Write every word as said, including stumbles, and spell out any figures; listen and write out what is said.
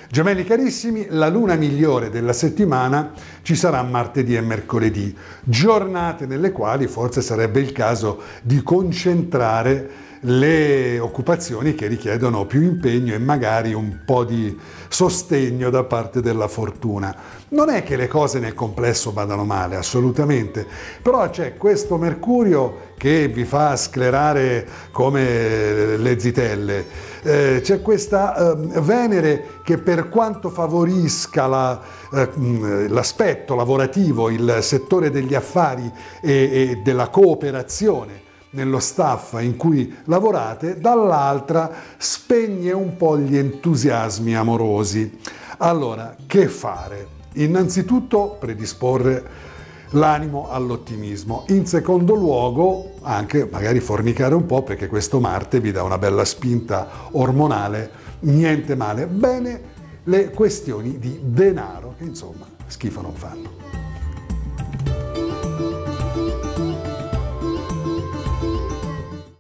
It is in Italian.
Gemelli carissimi, la luna migliore della settimana ci sarà martedì e mercoledì, giornate nelle quali forse sarebbe il caso di concentrare le occupazioni che richiedono più impegno e magari un po' di sostegno da parte della fortuna. Non è che le cose nel complesso vadano male, assolutamente, però c'è questo Mercurio che vi fa sclerare come le zitelle, eh, c'è questa eh, Venere che, per quanto favorisca la, eh, l'aspetto lavorativo, il settore degli affari e, e della cooperazione nello staff in cui lavorate, dall'altra spegne un po' gli entusiasmi amorosi. Allora, che fare? Innanzitutto predisporre l'animo all'ottimismo, in secondo luogo anche magari fornicare un po', perché questo Marte vi dà una bella spinta ormonale, niente male. Bene le questioni di denaro che insomma schifo non fanno.